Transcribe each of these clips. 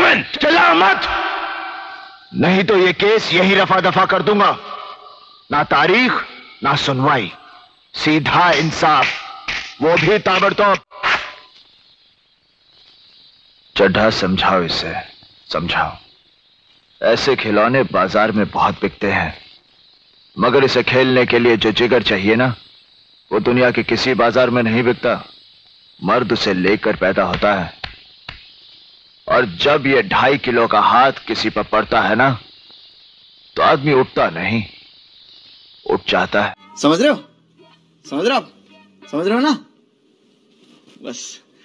Attention, चिल्ला मत, नहीं तो ये केस यही रफा दफा कर दूंगा। ना तारीख ना सुनवाई, सीधा इंसाफ, वो भी ताबड़तोड़। चड्ढा समझाओ इसे, समझाओ। ऐसे खिलौने बाजार में बहुत बिकते हैं, मगर इसे खेलने के लिए जो जिगर चाहिए ना, वो दुनिया के किसी बाजार में नहीं बिकता। मर्द उसे लेकर पैदा होता है, और जब ये 2.5 किलो का हाथ किसी पर पड़ता है ना, तो आदमी उठता नहीं, उठ जाता है। समझ रहे हो? समझ रहे हो? समझ रहे हो ना? बस।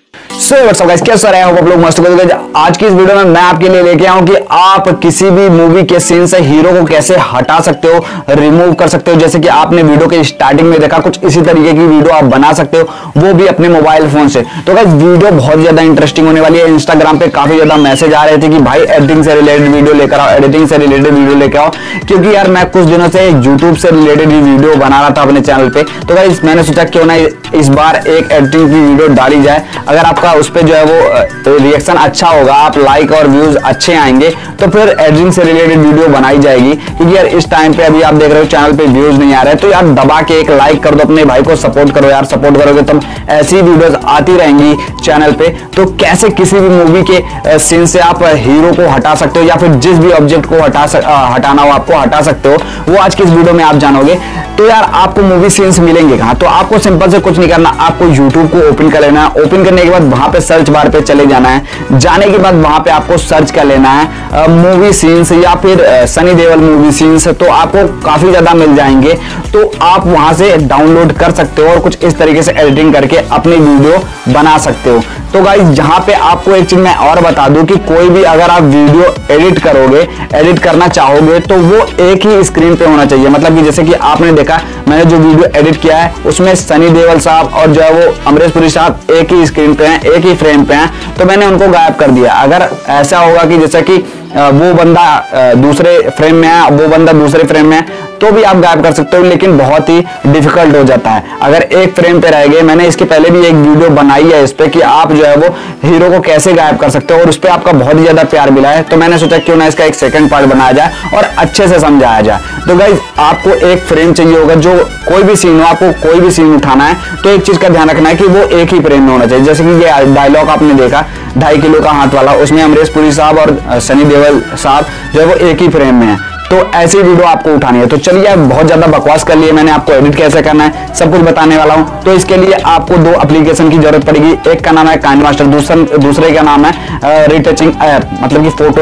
सो व्हाट्सअप गाइस, कैसे रहे हो आप लोग? मस्त हो। आज की इस वीडियो में मैं आपके लिए लेके आऊं कि आप किसी भी मूवी के सीन से हीरो को कैसे हटा सकते हो, रिमूव कर सकते हो। जैसे कि आपने वीडियो के स्टार्टिंग में देखा, कुछ इसी तरीके की वीडियो आप बना सकते हो, वो भी अपने मोबाइल फोन से। तो गाइस वीडियो बहुत ज्यादा इंटरेस्टिंग होने वाली है। इंस्टाग्राम पे काफी ज्यादा मैसेज आ रहे थे कि भाई एडिटिंग से रिलेटेड वीडियो लेकर आओ, एडिटिंग से रिलेटेड वीडियो लेकर आओ, क्योंकि यार मैं कुछ दिनों से यूट्यूब से रिलेटेड ही वीडियो बना रहा था अपने चैनल पे। तो गाइस मैंने सोचा क्यों ना इस बार एक एडिटिंग की वीडियो डाली जाए। अगर आपका उस पर जो है वो रिएक्शन अच्छा होगा, आप लाइक और व्यूज अच्छे आएंगे, तो फिर एडिटिंग से रिलेटेड वीडियो बनाई जाएगी। क्योंकि यार इस टाइम पे अभी आप देख रहे हो चैनल पे व्यूज नहीं आ रहे, तो यार दबा के एक लाइक कर दो, अपने भाई को सपोर्ट करो यार। सपोर्ट करोगे तो ऐसी वीडियोस आती रहेंगी चैनल पे। तो कैसे किसी भी मूवी के सीन से आप हीरो को हटा सकते हो, या फिर जिस भी ऑब्जेक्ट को हटाना हो आपको हटा सकते हो, वो आज की इस वीडियो में आप जानोगे। तो यार आपको मूवी सीन्स मिलेंगे कहां? तो आपको सिंपल से कुछ नहीं करना, आपको यूट्यूब को ओपन कर लेना है। ओपन करने के बाद वहां पे सर्च बार पे चले जाना है। जाने के बाद वहां पे आपको सर्च कर लेना है मूवी सीन्स या फिर सनी देओल मूवी सीन्स, तो आपको काफी ज्यादा मिल जाएंगे। तो आप वहां से डाउनलोड कर सकते हो और कुछ इस तरीके से एडिटिंग करके अपनी वीडियो बना सकते हो। तो गाइस यहाँ पे आपको एक चीज मैं और बता दूं कि कोई भी अगर आप वीडियो एडिट करोगे, एडिट करना चाहोगे, तो वो एक ही स्क्रीन पे होना चाहिए। मतलब कि जैसे कि आपने देखा मैंने जो वीडियो एडिट किया है उसमें सनी देओल साहब और जो है वो अमरीश पुरी साहब एक ही स्क्रीन पे हैं, एक ही फ्रेम पे हैं, तो मैंने उनको गायब कर दिया। अगर ऐसा होगा कि जैसे कि वो बंदा दूसरे फ्रेम में है, वो बंदा दूसरे फ्रेम में है, तो भी आप गायब कर सकते हो, लेकिन बहुत ही डिफिकल्ट हो जाता है अगर एक फ्रेम पे रह गए। मैंने इसके पहले भी एक वीडियो बनाई है इस पे कि आप जो है वो हीरो को कैसे गायब कर सकते हो, और उस पर आपका बहुत ही ज्यादा प्यार मिला है। तो मैंने सोचा क्यों ना इसका एक सेकंड पार्ट बनाया जाए और अच्छे से समझाया जाए। तो गाइस आपको एक फ्रेम चाहिए होगा, जो कोई भी सीन हो, आपको कोई भी सीन उठाना है तो एक चीज का ध्यान रखना है कि वो एक ही फ्रेम में होना चाहिए। जैसे कि ये डायलॉग आपने देखा 2.5 किलो का हाथ वाला, उसमें अमरीश पुरी साहब और सनी देओल साहब जो है वो एक ही फ्रेम में है। तो ऐसी वीडियो आपको उठानी है। तो चलिए, बहुत ज्यादा बकवास कर लिए मैंने, आपको एडिट कैसे करना है सब कुछ बताने वाला हूं। तो इसके लिए आपको 2 एप्लीकेशन की जरूरत पड़ेगी। एक का नाम है काइनमास्टर, दूसरे का नाम है रिटचिंग ऐप, मतलब कि फोटो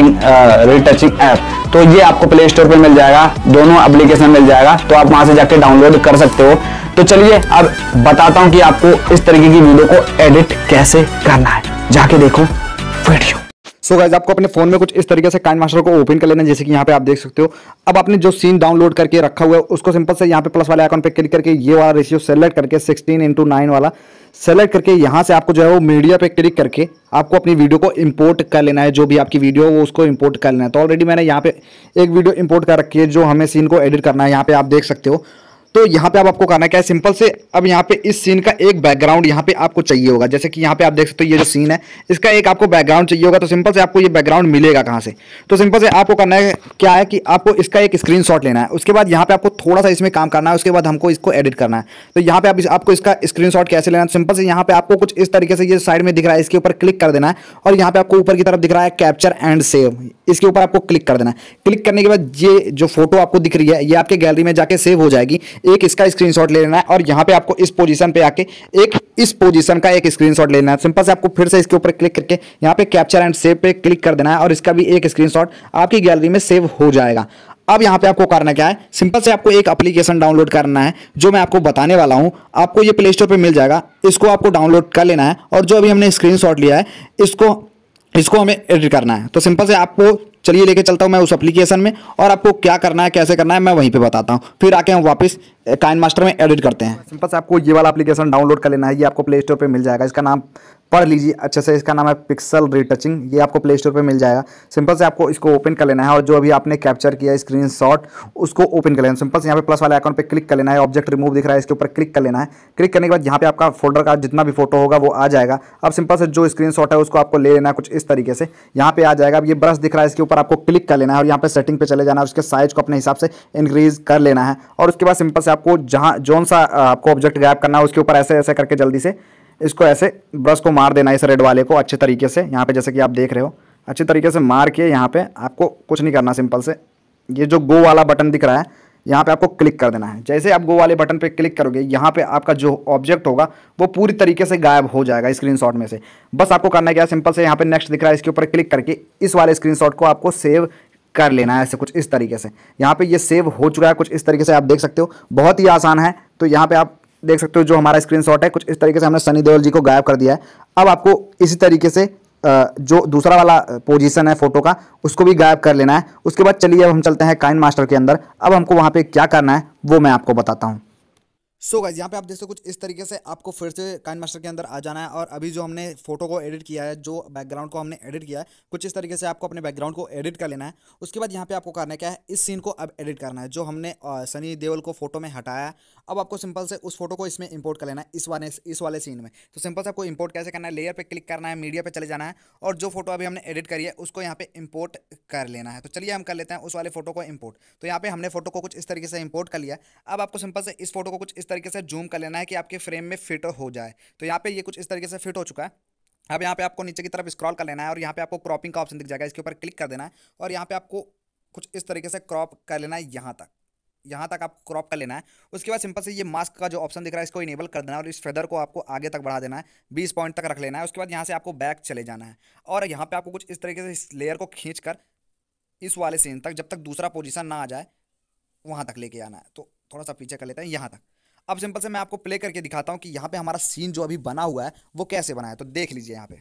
रिटचिंग ऐप। तो ये आपको प्ले स्टोर पे मिल जाएगा, दोनों एप्लीकेशन मिल जाएगा, तो आप वहां से जाके डाउनलोड कर सकते हो। तो चलिए अब बताता हूं कि आपको इस तरीके की वीडियो को एडिट कैसे करना है, जाके देखो वीडियो। सो गाइस आपको अपने फोन में कुछ इस तरीके से काइनमास्टर को ओपन कर लेना है, जैसे कि यहाँ पे आप देख सकते हो। अब आपने जो सीन डाउनलोड करके रखा हुआ है उसको सिंपल से यहाँ पे प्लस वाले आइकन पे क्लिक करके ये वाला रेशियो सेलेक्ट करके 16:9 वाला सेलेक्ट करके यहाँ से आपको जो है वो मीडिया पे क्लिक करके आपको अपनी वीडियो को इंपोर्ट कर लेना है। जो भी आपकी वीडियो हो वो उसको इंपोर्ट कर लेना है। तो ऑलरेडी मैंने यहाँ पे एक वीडियो इंपोर्ट कर रखी है जो हमें सीन को एडिट करना है, यहाँ पे आप देख सकते हो। तो यहाँ पे अब आपको करना क्या है, सिंपल से अब यहाँ पे इस सीन का एक बैकग्राउंड यहाँ पे आपको चाहिए होगा। जैसे कि यहाँ पे आप देख सकते हो ये जो सीन है इसका एक आपको बैकग्राउंड चाहिए होगा। तो सिंपल से आपको ये बैकग्राउंड मिलेगा कहाँ से? तो सिंपल से आपको करना है क्या है कि आपको इसका एक स्क्रीनशॉट लेना है। उसके बाद यहाँ पे आपको थोड़ा सा इसमें काम करना है, उसके बाद हमको इसको एडिट करना है। तो यहाँ पे आपको इसका स्क्रीनशॉट कैसे लेना है? सिंपल से यहाँ पे आपको कुछ इस तरीके से ये साइड में दिख रहा है, इसके ऊपर क्लिक कर देना है, और यहाँ पे आपको ऊपर की तरफ दिख रहा है कैप्चर एंड सेव, इसके ऊपर आपको क्लिक कर देना है। क्लिक करने के बाद ये जो फोटो आपको दिख रही है ये आपके गैलरी में जाके सेव हो जाएगी। एक इसका स्क्रीनशॉट ले लेना है, और यहाँ पे आपको इस पोजीशन पे आके एक इस पोजीशन का एक स्क्रीनशॉट लेना है। सिंपल से आपको फिर से इसके ऊपर क्लिक करके यहाँ पे कैप्चर एंड सेव पे क्लिक कर देना है, और इसका भी एक स्क्रीनशॉट आपकी गैलरी में सेव हो जाएगा। अब यहाँ पे आपको करना क्या है, सिंपल से आपको एक एप्लीकेशन डाउनलोड करना है जो मैं आपको बताने वाला हूँ। आपको ये प्ले स्टोर पे मिल जाएगा, इसको आपको डाउनलोड कर लेना है, और जो अभी हमने स्क्रीनशॉट लिया है इसको हमें एडिट करना है। तो सिंपल से आपको चलिए लेके चलता हूँ मैं उस एप्लीकेशन में, और आपको क्या करना है कैसे करना है मैं वहीं पे बताता हूँ। फिर आके हम वापस काइन मास्टर में एडिट करते हैं। सिंपल से आपको ये वाला एप्लीकेशन डाउनलोड कर लेना है, ये आपको प्ले स्टोर पे मिल जाएगा। इसका नाम पढ़ लीजिए अच्छे से, इसका नाम है पिक्सल रिटचिंग। ये आपको प्ले स्टोर पे मिल जाएगा। सिंपल से आपको इसको ओपन कर लेना है और जो अभी आपने कैप्चर किया स्क्रीनशॉट उसको ओपन कर लेना है। सिंपल से यहाँ पे प्लस वाले आइकन पे क्लिक कर लेना है, ऑब्जेक्ट रिमूव दिख रहा है इसके ऊपर क्लिक कर लेना है। क्लिक करने के बाद यहाँ पे आपका फोल्डर का जितना भी फोटो होगा वो आ जाएगा। अब सिंपल से जो स्क्रीनशॉट है उसको आपको ले लेना है कुछ इस तरीके से, यहाँ पे आ जाएगा। अब ये ब्रश दिख रहा है इसके ऊपर आपको क्लिक कर लेना है और यहाँ पे सेटिंग पे चले जाना है, उसके साइज को अपने हिसाब से इंक्रीज कर लेना है। और उसके बाद सिंपल से आपको जहाँ जोन सा आपको ऑब्जेक्ट गायब करना है उसके ऊपर ऐसे ऐसे करके जल्दी से इसको ऐसे ब्रश को मार देना है, इस रेड वाले को अच्छे तरीके से। यहाँ पे जैसे कि आप देख रहे हो अच्छे तरीके से मार के यहाँ पे आपको कुछ नहीं करना, सिंपल से ये जो गो वाला बटन दिख रहा है यहाँ पे आपको क्लिक कर देना है। जैसे आप गो वाले बटन पे क्लिक करोगे यहाँ पे आपका जो ऑब्जेक्ट होगा वो पूरी तरीके से गायब हो जाएगा स्क्रीनशॉट में से। बस आपको करना क्या है, सिंपल से यहाँ पे नेक्स्ट दिख रहा है इसके ऊपर क्लिक करके इस वाले स्क्रीनशॉट को आपको सेव कर लेना है ऐसे कुछ इस तरीके से। यहाँ पे ये सेव हो चुका है कुछ इस तरीके से, आप देख सकते हो बहुत ही आसान है। तो यहाँ पे आप देख सकते हो जो हमारा स्क्रीनशॉट है कुछ इस तरीके से हमने सनी देओल जी को गायब कर दिया है। अब आपको इसी तरीके से जो दूसरा वाला पोजीशन है फोटो का उसको भी गायब कर लेना है। उसके बाद चलिए अब हम चलते हैं काइन मास्टर के अंदर। अब हमको वहाँ पे क्या करना है वो मैं आपको बताता हूँ। सो गाइस यहाँ पे आप देख सकते हो कुछ इस तरीके से आपको फिर से काइन मास्टर के अंदर आ जाना है और अभी जो हमने फोटो को एडिट किया है, जो बैकग्राउंड को हमने एडिट किया है कुछ इस तरीके से आपको अपने बैकग्राउंड को एडिट कर लेना है। उसके बाद यहाँ पे आपको करना क्या है, इस सीन को अब एडिट करना है जो हमने सनी देओल को फोटो में हटाया है। अब आपको सिंपल से उस फोटो को इसमें इंपोर्ट कर लेना है इस वाले सीन में। तो सिंपल से आपको इंपोर्ट कैसे करना है, लेयर पे क्लिक करना है, मीडिया पे चले जाना है और जो फोटो अभी हमने एडिट करी है उसको यहाँ पे इंपोर्ट कर लेना है। तो चलिए हम कर लेते हैं उस वाले फोटो को इंपोर्ट। तो यहाँ पे हमने फोटो को कुछ इस तरीके से इंपोर्ट कर लिया। अब आपको सिंपल से इस फोटो को कुछ इस तरीके से जूम कर लेना है कि आपके फ्रेम में फिट हो जाए। तो यहाँ पे ये कुछ इस तरीके से फिट हो चुका है। अब यहाँ पे आपको नीचे की तरफ स्क्रॉल कर लेना है और यहाँ पे आपको क्रॉपिंग का ऑप्शन दिख जाएगा, इसके ऊपर क्लिक कर देना है और यहाँ पे आपको कुछ इस तरीके से क्रॉप कर लेना है, यहाँ तक आपको क्रॉप कर लेना है। उसके बाद सिंपल से ये मास्क का जो ऑप्शन दिख रहा है इसको इनेबल कर देना है और इस फेदर को आपको आगे तक बढ़ा देना है, 20 पॉइंट तक रख लेना है। उसके बाद यहाँ से आपको बैक चले जाना है और यहाँ पे आपको कुछ इस तरीके से इस लेयर को खींच कर इस वाले सीन तक, जब तक दूसरा पोजीशन ना आ जाए वहाँ तक लेके आना है। तो थोड़ा सा पीछे कर लेते हैं यहाँ तक। अब सिंपल से मैं आपको प्ले करके दिखाता हूँ कि यहाँ पे हमारा सीन जो अभी बना हुआ है वो कैसे बना है। तो देख लीजिए यहाँ पे,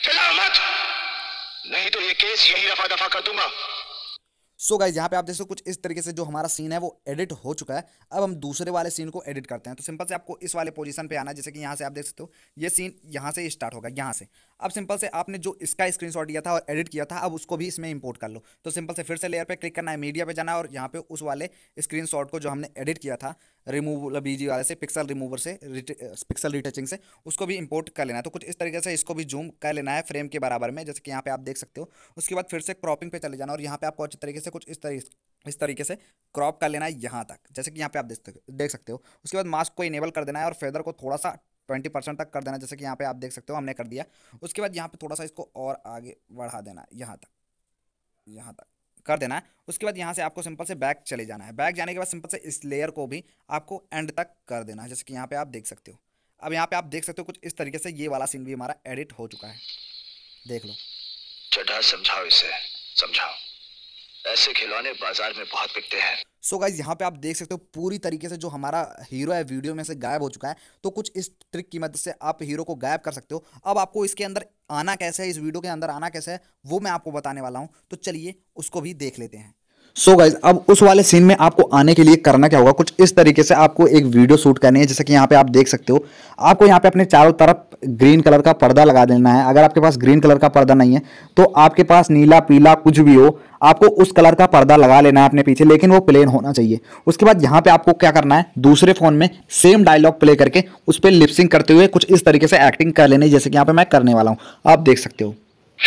नहीं तो ये केस यही रफा दफा कर दूंगा। सो गाइस यहाँ पे आप देख सकते हो कुछ इस तरीके से जो हमारा सीन है वो एडिट हो चुका है। अब हम दूसरे वाले सीन को एडिट करते हैं। तो सिंपल से आपको इस वाले पोजीशन पे आना है, जैसे कि यहाँ से आप देख सकते हो ये सीन यहाँ से स्टार्ट होगा यहाँ से। अब सिंपल से आपने जो इसका स्क्रीनशॉट लिया था और एडिट किया था अब उसको भी इसमें इंपोर्ट कर लो। तो सिंपल से फिर से लेयर पे क्लिक करना है, मीडिया पे जाना है और यहाँ पे उस वाले स्क्रीनशॉट को जो हमने एडिट किया था रिमूव बीजी वाले से, पिक्सल रिमूवर से, पिक्सल रिटचिंग से, उसको भी इंपोर्ट कर लेना है। तो कुछ इस तरीके से इसको भी जूम कर लेना है फ्रेम के बराबर में, जैसे कि यहाँ पे आप देख सकते हो। उसके बाद फिर से क्रॉपिंग पे चले जाना और यहाँ पे आपको अच्छे तरीके से कुछ इस तरीके से क्रॉप कर लेना है यहाँ तक, जैसे कि यहाँ पे आप देख सकते हो। उसके बाद मास्क को इनेबल कर देना है और फेदर को थोड़ा सा 20% तक कर देना, जैसे कि यहाँ पे आप देख सकते हो हमने कर दिया। उसके बाद यहाँ पे थोड़ा सा इसको और आगे बढ़ा देना है, यहाँ तक कर देना है। उसके बाद यहाँ से आपको सिंपल से बैक चले जाना है। बैक जाने के बाद सिंपल से इस लेयर को भी आपको एंड तक कर देना है, जैसे कि यहाँ पे आप देख सकते हो। अब यहाँ पे आप देख सकते हो कुछ इस तरीके से ये वाला सीन भी हमारा एडिट हो चुका है, देख लो। चड्ढा समझाओ इसे, समझाओ। ऐसे खिलौने बाजार में बहुत बिकते हैं। सो गाइज यहाँ पे आप देख सकते हो पूरी तरीके से जो हमारा हीरो है वीडियो में से गायब हो चुका है। तो कुछ इस ट्रिक की मदद से आप हीरो को गायब कर सकते हो। अब आपको इसके अंदर आना कैसे है, इस वीडियो के अंदर आना कैसे है वो मैं आपको बताने वाला हूँ। तो चलिए उसको भी देख लेते हैं। सो गाइज अब उस वाले सीन में आपको आने के लिए करना क्या होगा, कुछ इस तरीके से आपको एक वीडियो शूट करनी है, जैसे कि यहाँ पे आप देख सकते हो। आपको यहाँ पे अपने चारों तरफ ग्रीन कलर का पर्दा लगा देना है। अगर आपके पास ग्रीन कलर का पर्दा नहीं है तो आपके पास नीला पीला कुछ भी हो, आपको उस कलर का पर्दा लगा लेना है अपने पीछे, लेकिन वो प्लेन होना चाहिए। उसके बाद यहाँ पे आपको क्या करना है, दूसरे फोन में सेम डायलॉग प्ले करके उस पर लिपसिंग करते हुए कुछ इस तरीके से एक्टिंग कर लेनी, जैसे कि यहाँ पे मैं करने वाला हूँ, आप देख सकते हो।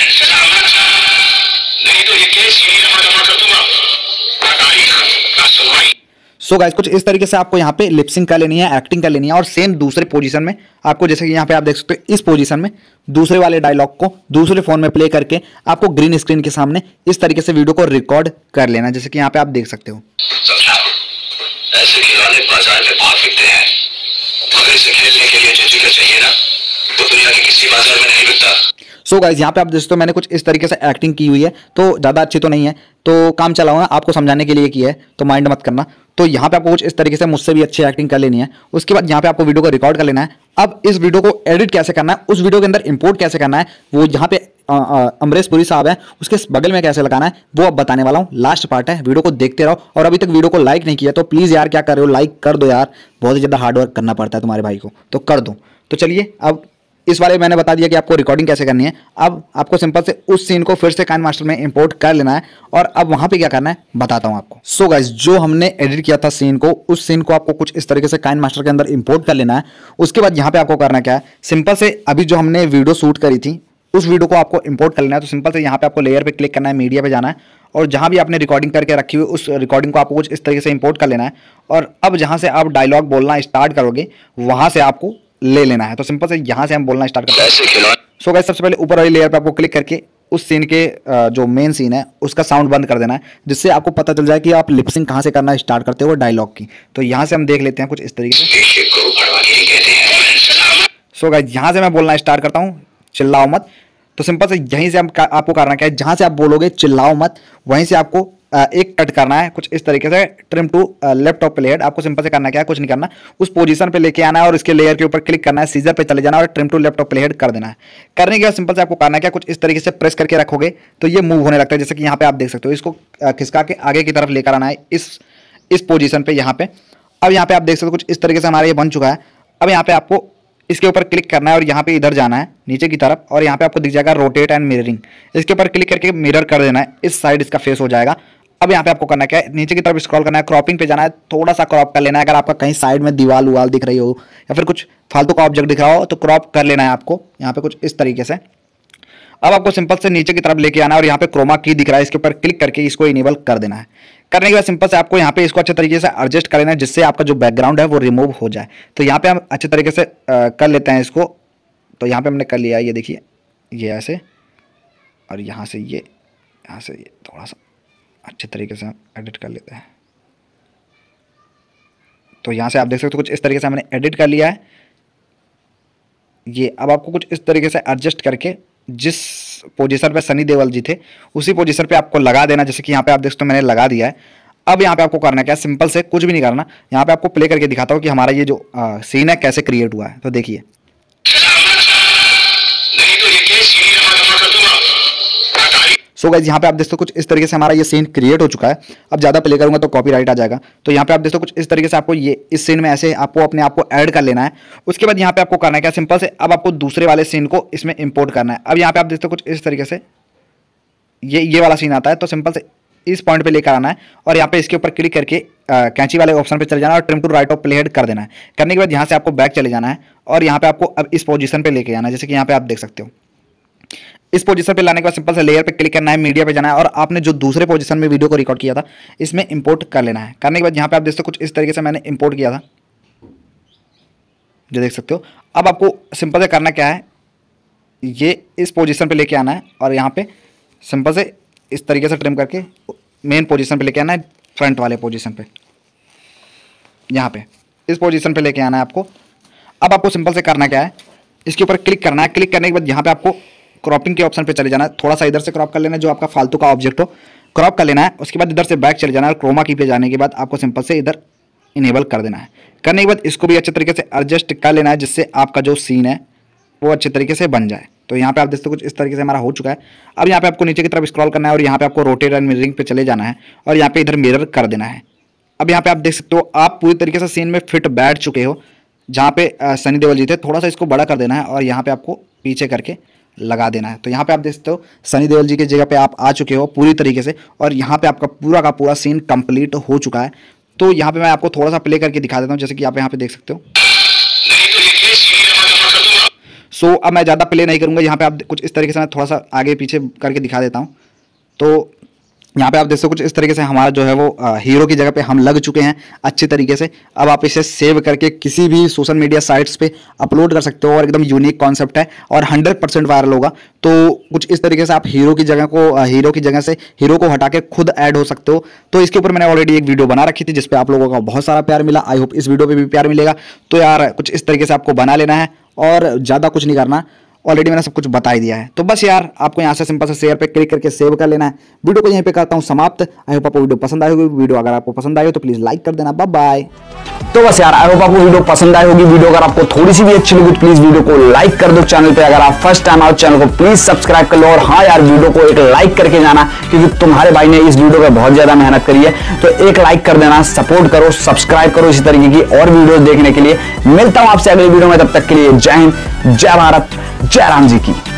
सो गाइस कुछ इस तरीके से आपको यहाँ पे लिपसिंग कर लेनी है, एक्टिंग कर लेनी है और सेम दूसरे पोजीशन में आपको, जैसे कि यहाँ पे आप देख सकते हो, इस पोजीशन में दूसरे वाले डायलॉग को दूसरे फोन में प्ले करके आपको ग्रीन स्क्रीन के सामने इस तरीके से वीडियो को रिकॉर्ड कर लेना, जैसे कि यहाँ पे आप देख सकते हो। ऐसे खिलौने बाजार में बहुत बिकते हैं, मगर इसे खेलने के लिए जो जिगर चाहिए ना वो दुनिया के किसी बाजार में नहीं बिकता। सो गाइस यहाँ पे आप देख सकते हो मैंने कुछ इस तरीके से एक्टिंग की हुई है, तो ज़्यादा अच्छी तो नहीं है, तो काम चलाऊंगा आपको समझाने के लिए की है, तो माइंड मत करना। तो यहाँ पे आपको कुछ इस तरीके से मुझसे भी अच्छी एक्टिंग कर लेनी है। उसके बाद यहाँ पे आपको वीडियो को रिकॉर्ड कर लेना है। अब इस वीडियो को एडिट कैसे करना है, उस वीडियो के अंदर इंपोर्ट कैसे करना है, वो यहाँ पे अमरीश पुरी साहब है उसके बगल में कैसे लगाना है, वो अब बताने वाला हूँ। लास्ट पार्ट है, वीडियो को देखते रहो। और अभी तक वीडियो को लाइक नहीं किया तो प्लीज़ यार क्या कर रहे हो, लाइक कर दो यार, बहुत ही ज़्यादा हार्डवर्क करना पड़ता है तुम्हारे भाई को, तो कर दो। तो चलिए, अब इस वाले मैंने बता दिया कि आपको रिकॉर्डिंग कैसे करनी है। अब आपको सिंपल से उस सीन को फिर से काइनमास्टर में इंपोर्ट कर लेना है और अब वहां पे क्या करना है बताता हूं आपको। सो गाइस, जो हमने एडिट किया था सीन को, उस सीन को आपको कुछ इस तरीके से काइनमास्टर के अंदर इंपोर्ट कर लेना है। उसके बाद यहाँ पे आपको करना क्या है, सिंपल से अभी जो हमने वीडियो शूट करी थी उस वीडियो को आपको इंपोर्ट कर लेना है। तो सिंपल से यहाँ पे आपको लेयर पे क्लिक करना है, मीडिया पे जाना है और जहाँ भी आपने रिकॉर्डिंग करके रखी हुई उस रिकॉर्डिंग को आपको कुछ इस तरीके से इंपोर्ट कर लेना है। और अब जहाँ से आप डायलॉग बोलना स्टार्ट करोगे वहां से आपको ले लेना है। तो सिंपल से यहाँ से हम बोलना स्टार्ट करते हैं। सो गाइस, सबसे पहले ऊपर वाली लेयर पे आपको क्लिक करके उस सीन के जो मेन सीन है उसका साउंड बंद कर देना है, जिससे आपको पता चल जाए कि आप लिपसिंग कहाँ से करना स्टार्ट करते हो डायलॉग की। तो यहाँ से हम देख लेते हैं कुछ इस तरीके से। सो गाइस, यहाँ से मैं बोलना स्टार्ट करता हूँ, चिल्लाओ मत। तो सिंपल से यहीं से आपको करना क्या है, जहाँ से आप बोलोगे चिल्लाओ मत वहीं से आपको एक कट करना है कुछ इस तरीके से, trim to left of playhead. आपको सिंपल से करना क्या है, कुछ नहीं करना, उस पोजीशन पे लेके आना है और इसके लेयर के ऊपर क्लिक करना है, सीजर पे चले जाना और trim to left of playhead कर देना है। करने के बाद सिंपल से आपको करना क्या, कुछ इस तरीके से प्रेस करके रखोगे तो ये मूव होने लगता है, जैसे कि यहाँ पे आप देख सकते हो। इसको खिसका के आगे की तरफ लेकर आना है इस पोजीशन पे यहाँ पे। अब यहाँ पे आप देख सकते हो कुछ इस तरीके से हमारा ये बन चुका है। अब यहाँ पे आपको इसके ऊपर क्लिक करना है और यहाँ पे इधर जाना है नीचे की तरफ और यहाँ पे आपको दिख जाएगा रोटेट एंड मिररिंग। इसके ऊपर क्लिक करके मिरर कर देना है, इस साइड इसका फेस हो जाएगा। अब यहाँ पे आपको करना क्या है, नीचे की तरफ स्क्रॉल करना है, क्रॉपिंग पे जाना है, थोड़ा सा क्रॉप कर लेना है। अगर आपका कहीं साइड में दीवार उवाल दिख रही हो या फिर कुछ फालतू का ऑब्जेक्ट दिख रहा हो तो क्रॉप कर लेना है आपको यहाँ पे कुछ इस तरीके से। अब आपको सिंपल से नीचे की तरफ लेके आना है और यहाँ पे क्रोमा की दिख रहा है, इसके ऊपर क्लिक करके इसको इनेबल कर देना है। करने के बाद सिंपल से आपको यहाँ पे इसको अच्छे तरीके से एडजस्ट कर लेना है, जिससे आपका जो बैकग्राउंड है वो रिमूव हो जाए। तो यहाँ पे हम अच्छे तरीके से कर लेते हैं इसको। तो यहाँ पे हमने कर लिया है, ये देखिए, ये ऐसे और यहाँ से ये थोड़ा सा अच्छे तरीके से एडिट कर लेते हैं। तो यहाँ से आप देख सकते हो कुछ इस तरीके से हमने एडिट कर लिया है ये। अब आपको कुछ इस तरीके से एडजस्ट करके जिस पोजीशन पे सनी देओल जी थे उसी पोजीशन पे आपको लगा देना, जैसे कि यहाँ पे आप देख सकते हो मैंने लगा दिया है। अब यहाँ पे आपको करना क्या है, सिंपल से कुछ भी नहीं करना, यहाँ पे आपको प्ले करके दिखाता हूँ कि हमारा ये जो सीन है कैसे क्रिएट हुआ है। तो देखिए, सो गाइस, यहाँ पे आप देखते हो कुछ इस तरीके से हमारा ये सीन क्रिएट हो चुका है। अब ज़्यादा प्ले करूंगा तो कॉपीराइट आ जाएगा। तो यहाँ पे आप देखते हो कुछ इस तरीके से आपको ये इस सीन में ऐसे आपको अपने आप को ऐड कर लेना है। उसके बाद यहाँ पे आपको करना है क्या, सिंपल से अब आपको दूसरे वाले सीन को इसमें इंपोर्ट करना है। अब यहाँ पे आप देखते हो कुछ इस तरीके से ये वाला सीन आता है। तो सिंपल से इस पॉइंट पे लेकर आना है और यहाँ पे इसके ऊपर क्लिक करके कैंची वाले ऑप्शन पे चले जाना और trim to right of playhead कर देना है। करने के बाद यहाँ से आपको बैक चले जाना है और यहाँ पे आपको अब इस पोजीशन पे लेके आना है, जैसे कि यहाँ पे आप देख सकते हो। इस पोजीशन पे लाने के बाद सिंपल से लेयर पे क्लिक करना है, मीडिया पे जाना है और आपने जो दूसरे पोजीशन में वीडियो को रिकॉर्ड किया था इसमें इंपोर्ट कर लेना है। करने के बाद यहाँ पे आप देख सकते हो कुछ इस तरीके से मैंने इंपोर्ट किया था, जो देख सकते हो। अब आपको सिंपल से करना क्या है, ये इस पोजीशन पे लेके आना है और यहाँ पे सिंपल से इस तरीके से ट्रिम करके मेन पोजीशन पे लेके आना है, फ्रंट वाले पोजीशन पे, यहाँ पे इस पोजीशन पे लेके आना है आपको। अब आपको सिंपल से करना क्या है, इसके ऊपर क्लिक करना है। क्लिक करने के बाद यहाँ पे आपको क्रॉपिंग के ऑप्शन पे चले जाना है, थोड़ा सा इधर से क्रॉप कर लेना है, जो आपका फालतू का ऑब्जेक्ट हो क्रॉप कर लेना है। उसके बाद इधर से बैक चले जाना है और क्रोमा की पे जाने के बाद आपको सिंपल से इधर इनेबल कर देना है। करने के बाद इसको भी अच्छे तरीके से एडजस्ट कर लेना है, जिससे आपका जो सीन है वो अच्छे तरीके से बन जाए। तो यहाँ पे आप देखते हो कुछ इस तरीके से हमारा हो चुका है। अब यहाँ पे आपको नीचे की तरफ स्क्रॉल करना है और यहाँ पे आपको रोटेट एंड मिररिंग पे चले जाना है और यहाँ पे इधर मिरर कर देना है। अब यहाँ पे आप देख सकते हो आप पूरी तरीके से सीन में फिट बैठ चुके हो, जहाँ पे सनी देओल जी थे। थोड़ा सा इसको बड़ा कर देना है और यहाँ पे आपको पीछे करके लगा देना है। तो यहाँ पे आप देख सकते हो सनी देओल जी की जगह पे आप आ चुके हो पूरी तरीके से और यहाँ पे आपका पूरा का पूरा सीन कंप्लीट हो चुका है। तो यहाँ पे मैं आपको थोड़ा सा प्ले करके दिखा देता हूँ, जैसे कि आप यहाँ पे देख सकते हो। सो अब मैं ज़्यादा प्ले नहीं करूँगा, यहाँ पे आप कुछ इस तरीके से मैं थोड़ा सा आगे पीछे करके दिखा देता हूँ। तो यहाँ पे आप देख सकते हो कुछ इस तरीके से हमारा जो है वो हीरो की जगह पे हम लग चुके हैं अच्छी तरीके से। अब आप इसे सेव करके किसी भी सोशल मीडिया साइट्स पे अपलोड कर सकते हो और एकदम यूनिक कॉन्सेप्ट है और 100% वायरल होगा। तो कुछ इस तरीके से आप हीरो की जगह से हीरो को हटा के खुद ऐड हो सकते हो। तो इसके ऊपर मैंने ऑलरेडी एक वीडियो बना रखी थी जिसपे आप लोगों का बहुत सारा प्यार मिला। आई होप इस वीडियो पर भी प्यार मिलेगा। तो यार कुछ इस तरीके से आपको बना लेना है और ज़्यादा कुछ नहीं करना। ऑलरेडी मैंने सब कुछ बता ही दिया है। तो बस यार आपको यहाँ से सिंपल से शेयर पे क्लिक करके सेव कर लेना है। वीडियो को यहीं पे करता हूँ समाप्त। आई होप आपको वीडियो पसंद आई होगी। वीडियो अगर आपको पसंद आई हो तो प्लीज लाइक कर देना। Bye bye. तो बस यार आई होप आपको वीडियो पसंद आई होगी। वीडियो अगर आपको थोड़ी सी भी अच्छी लगी तो प्लीज वीडियो को लाइक कर दो। चैनल पे अगर आप फर्स्ट टाइम आओ चैनल को प्लीज सब्सक्राइब कर लो। और हाँ यार वीडियो को एक लाइक करके जाना, क्योंकि तुम्हारे भाई ने इस वीडियो पे बहुत ज्यादा मेहनत करी है। तो एक लाइक कर देना, सपोर्ट करो, सब्सक्राइब करो इसी तरीके की और वीडियो देखने के लिए। मिलता हूं आपसे अगली वीडियो में, तब तक के लिए जय हिंद, जय भारत, जय राम जी की।